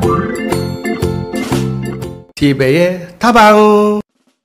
티베의 다방.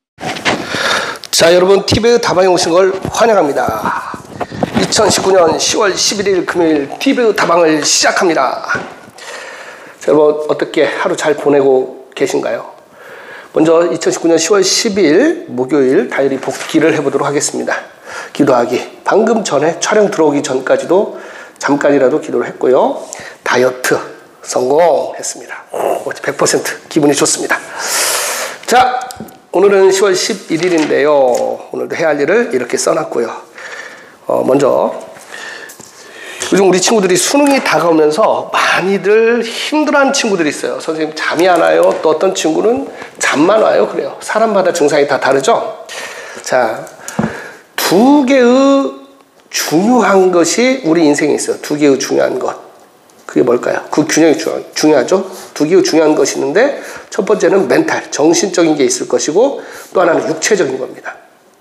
자, 여러분, 티베의 다방에 오신 걸 환영합니다. 2019년 10월 11일 금요일 티베의 다방을 시작합니다. 자, 여러분, 어떻게 하루 잘 보내고 계신가요? 먼저 2019년 10월 10일 목요일 다이어리 복기를 해보도록 하겠습니다. 기도하기. 방금 전에 촬영 들어오기 전까지도 잠깐이라도 기도를 했고요. 다이어트 성공했습니다. 100% 기분이 좋습니다. 자, 오늘은 10월 11일인데요. 오늘도 해야 할 일을 이렇게 써놨고요. 먼저 요즘 우리 친구들이 수능이 다가오면서 많이들 힘들어하는 친구들이 있어요. 선생님 잠이 안 와요. 또 어떤 친구는 잠만 와요. 그래요. 사람마다 증상이 다 다르죠. 자, 두 개의 중요한 것이 우리 인생에 있어요. 두 개의 중요한 것. 그게 뭘까요? 그 균형이 중요하죠. 두 개의 중요한 것이 있는데 첫 번째는 멘탈, 정신적인 게 있을 것이고 또 하나는 육체적인 겁니다.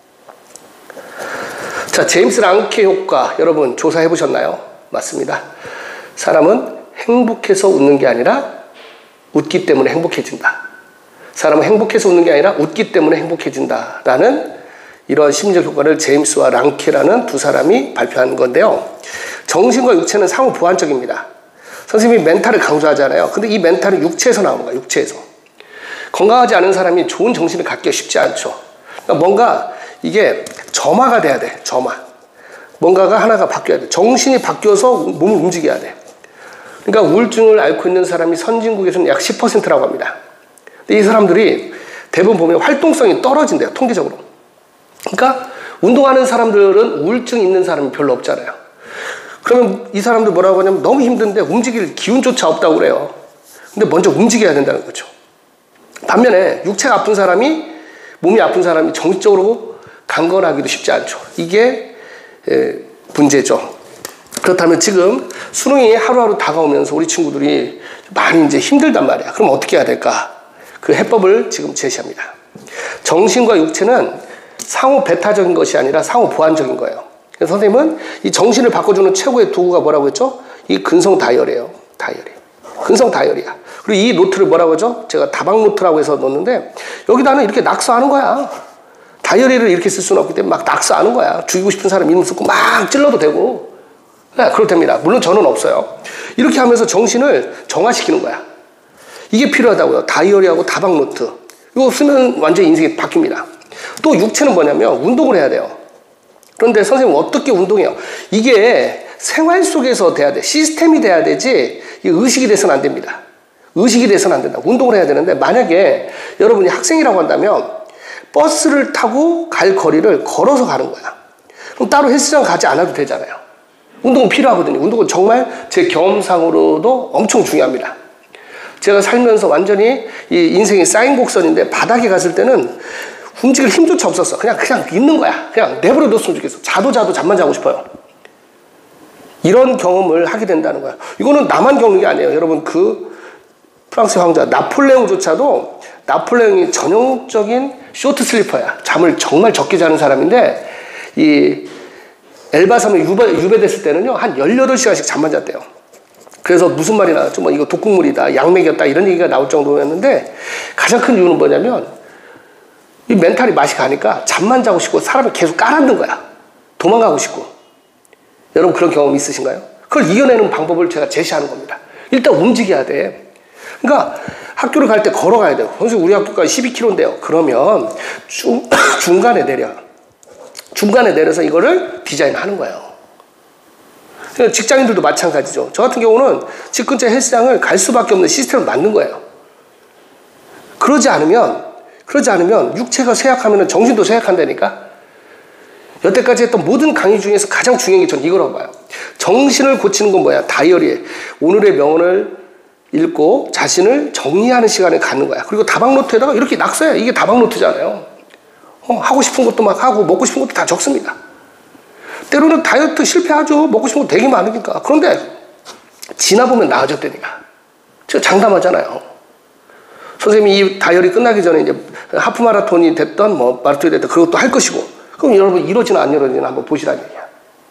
자, 제임스 랑케 효과 여러분 조사해 보셨나요? 맞습니다. 사람은 행복해서 웃는 게 아니라 웃기 때문에 행복해진다. 사람은 행복해서 웃는 게 아니라 웃기 때문에 행복해진다라는 이런 심리적 효과를 제임스와 랑케라는 두 사람이 발표한 건데요. 정신과 육체는 상호 보완적입니다. 선생님이 멘탈을 강조하잖아요. 근데 이 멘탈은 육체에서 나오는 거야. 육체에서. 건강하지 않은 사람이 좋은 정신을 갖기가 쉽지 않죠. 그러니까 뭔가 이게 점화가 돼야 돼. 점화. 뭔가가 하나가 바뀌어야 돼. 정신이 바뀌어서 몸을 움직여야 돼. 그러니까 우울증을 앓고 있는 사람이 선진국에서는 약 10%라고 합니다. 근데 이 사람들이 대부분 보면 활동성이 떨어진대요. 통계적으로. 그러니까 운동하는 사람들은 우울증 있는 사람이 별로 없잖아요. 그러면 이 사람들 뭐라고 하냐면 너무 힘든데 움직일 기운조차 없다고 그래요. 근데 먼저 움직여야 된다는 거죠. 반면에 육체가 아픈 사람이, 몸이 아픈 사람이 정신적으로 강건하기도 쉽지 않죠. 이게 문제죠. 그렇다면 지금 수능이 하루하루 다가오면서 우리 친구들이 많이 이제 힘들단 말이야. 그럼 어떻게 해야 될까? 그 해법을 지금 제시합니다. 정신과 육체는 상호 배타적인 것이 아니라 상호 보완적인 거예요. 그래서 선생님은 이 정신을 바꿔주는 최고의 도구가 뭐라고 했죠? 이 근성 다이어리예요. 다이어리. 근성 다이어리야. 그리고 이 노트를 뭐라고 하죠? 제가 다방 노트라고 해서 넣었는데 여기다는 이렇게 낙서하는 거야. 다이어리를 이렇게 쓸 수는 없기 때문에 막 낙서하는 거야. 죽이고 싶은 사람 이름 쓰고 막 찔러도 되고. 네, 그럴 됩니다. 물론 저는 없어요. 이렇게 하면서 정신을 정화시키는 거야. 이게 필요하다고요. 다이어리하고 다방 노트. 이거 쓰면 완전히 인생이 바뀝니다. 또 육체는 뭐냐면 운동을 해야 돼요. 그런데 선생님 어떻게 운동해요? 이게 생활 속에서 돼야 돼. 시스템이 돼야 되지 의식이 돼서는 안 됩니다. 의식이 돼서는 안 된다. 운동을 해야 되는데 만약에 여러분이 학생이라고 한다면 버스를 타고 갈 거리를 걸어서 가는 거야. 그럼 따로 헬스장 가지 않아도 되잖아요. 운동은 필요하거든요. 운동은 정말 제 경험상으로도 엄청 중요합니다. 제가 살면서 완전히 이 인생이 쌓인 곡선인데 바닥에 갔을 때는 움직일 힘조차 없었어. 그냥 있는 거야. 그냥 내버려 뒀으면 좋겠어. 자도 잠만 자고 싶어요. 이런 경험을 하게 된다는 거야. 이거는 나만 겪는 게 아니에요. 여러분 그 프랑스 황자 나폴레옹조차도 나폴레옹이 전형적인 쇼트 슬리퍼야. 잠을 정말 적게 자는 사람인데 이 엘바섬에 유배됐을 때는요 한 18시간씩 잠만 잤대요. 그래서 무슨 말이 나왔죠? 뭐 이거 독극물이다, 약맥이었다 이런 얘기가 나올 정도였는데 가장 큰 이유는 뭐냐면 이 멘탈이 맛이 가니까 잠만 자고 싶고 사람을 계속 깔아앉는 거야. 도망가고 싶고. 여러분 그런 경험 있으신가요? 그걸 이겨내는 방법을 제가 제시하는 겁니다. 일단 움직여야 돼. 그러니까 학교를 갈 때 걸어가야 돼요. 선생님 우리 학교까지 12km인데요. 그러면 중간에 내려. 중간에 내려서 이거를 디자인하는 거예요. 그러니까 직장인들도 마찬가지죠. 저 같은 경우는 집 근처 헬스장을 갈 수밖에 없는 시스템을 만든 거예요. 그러지 않으면 육체가 쇠약하면 정신도 쇠약한다니까. 여태까지 했던 모든 강의 중에서 가장 중요한 게 전 이거라고 봐요. 정신을 고치는 건 뭐야? 다이어리에 오늘의 명언을 읽고 자신을 정리하는 시간을 갖는 거야. 그리고 다방노트에다가 이렇게 낙서해. 이게 다방노트잖아요. 하고 싶은 것도 막 하고 먹고 싶은 것도 다 적습니다. 때로는 다이어트 실패하죠. 먹고 싶은 거 되게 많으니까. 그런데 지나보면 나아졌다니까. 제가 장담하잖아요. 선생님이 이 다이어리 끝나기 전에 이제 하프 마라톤이 됐던 뭐 마라톤이 됐던 그것도 할 것이고, 그럼 여러분 이러지나 안 이러지나 한번 보시라는 얘기야.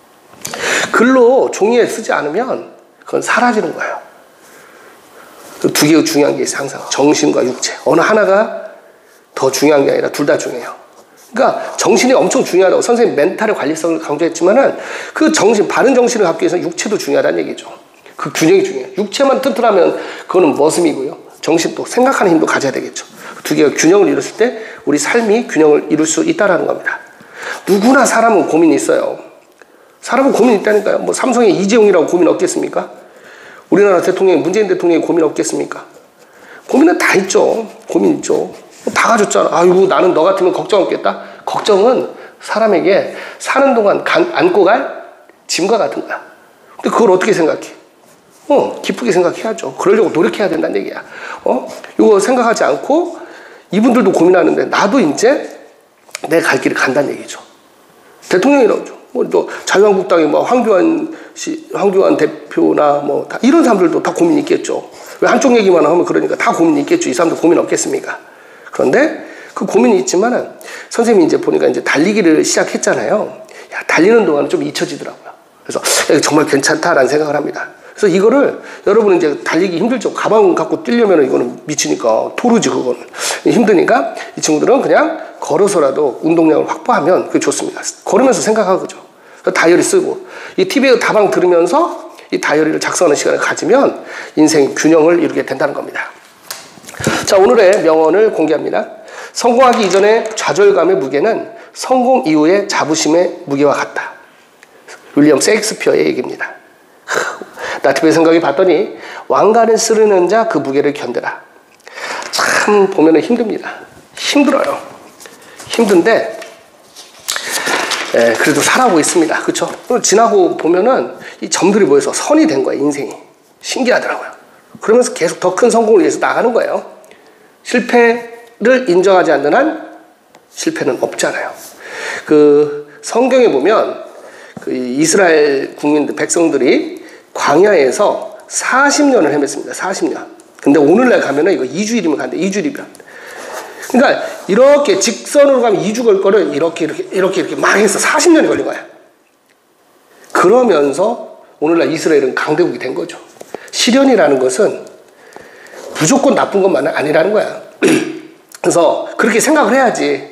글로 종이에 쓰지 않으면 그건 사라지는 거예요. 두 개가 중요한 게 있어요. 항상 정신과 육체. 어느 하나가 더 중요한 게 아니라 둘 다 중요해요. 그러니까 정신이 엄청 중요하다고 선생님 멘탈의 관리성을 강조했지만은 그 정신, 바른 정신을 갖기 위해서 육체도 중요하다는 얘기죠. 그 균형이 중요해요. 육체만 튼튼하면 그거는 머슴이고요. 정신도 생각하는 힘도 가져야 되겠죠. 두 개가 균형을 이뤘을 때 우리 삶이 균형을 이룰 수 있다는 겁니다. 누구나 사람은 고민이 있어요. 사람은 고민이 있다니까요. 뭐 삼성의 이재용이라고 고민 없겠습니까? 우리나라 대통령이 문재인 대통령이 고민 없겠습니까? 고민은 다 있죠. 고민 있죠. 다 가졌잖아. 아이고 나는 너 같으면 걱정 없겠다. 걱정은 사람에게 사는 동안 안고 갈 짐과 같은 거야. 근데 그걸 어떻게 생각해? 기쁘게 생각해야죠. 그러려고 노력해야 된다는 얘기야. 이거 생각하지 않고 이분들도 고민하는데 나도 이제 내 갈 길을 간다는 얘기죠. 대통령이라고 또 자유한국당의 뭐 황교안 대표나 뭐 다 이런 사람들도 다 고민이 있겠죠. 왜 한쪽 얘기만 하면 그러니까 다 고민이 있겠죠. 이 사람들 고민 없겠습니까? 그런데 그 고민이 있지만은 선생님이 이제 보니까 이제 달리기를 시작했잖아요. 야, 달리는 동안은 좀 잊혀지더라고요. 그래서 정말 괜찮다라는 생각을 합니다. 그래서 이거를 여러분은 이제 달리기 힘들죠. 가방 갖고 뛰려면 이거는 미치니까 토르지 그거는 힘드니까 이 친구들은 그냥 걸어서라도 운동량을 확보하면 그게 좋습니다. 걸으면서 생각하죠. 다이어리 쓰고 이 TV에 다방 들으면서 이 다이어리를 작성하는 시간을 가지면 인생 균형을 이루게 된다는 겁니다. 자, 오늘의 명언을 공개합니다. 성공하기 이전의 좌절감의 무게는 성공 이후의 자부심의 무게와 같다. 윌리엄 셰익스피어의 얘기입니다. 나트베 생각이 봤더니 왕관을 쓰려는 자 그 무게를 견뎌라. 참 보면은 힘듭니다. 힘들어요. 힘든데 그래도 살아오고 있습니다. 그렇죠? 지나고 보면은 이 점들이 모여서 선이 된 거예요. 인생이. 신기하더라고요. 그러면서 계속 더 큰 성공을 위해서 나가는 거예요. 실패를 인정하지 않는 한 실패는 없잖아요. 그 성경에 보면 그 이스라엘 국민들 백성들이 광야에서 40년을 헤맸습니다. 40년. 근데 오늘날 가면은 이거 2주일이면 간대. 2주일이면. 그러니까 이렇게 직선으로 가면 2주 걸 거를 이렇게 막 해서 40년이 걸린 거야. 그러면서 오늘날 이스라엘은 강대국이 된 거죠. 시련이라는 것은 무조건 나쁜 것만은 아니라는 거야. 그래서 그렇게 생각을 해야지.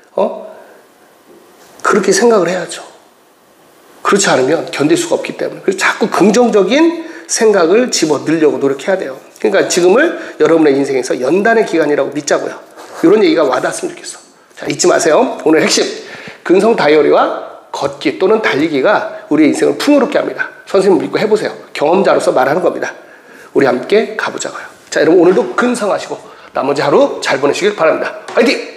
그렇게 생각을 해야죠. 그렇지 않으면 견딜 수가 없기 때문에. 그래서 자꾸 긍정적인 생각을 집어넣으려고 노력해야 돼요. 그러니까 지금을 여러분의 인생에서 연단의 기간이라고 믿자고요. 이런 얘기가 와닿았으면 좋겠어. 자, 잊지 마세요. 오늘 핵심. 근성 다이어리와 걷기 또는 달리기가 우리의 인생을 풍요롭게 합니다. 선생님 믿고 해보세요. 경험자로서 말하는 겁니다. 우리 함께 가보자고요. 자, 여러분 오늘도 근성하시고 나머지 하루 잘 보내시길 바랍니다. 화이팅!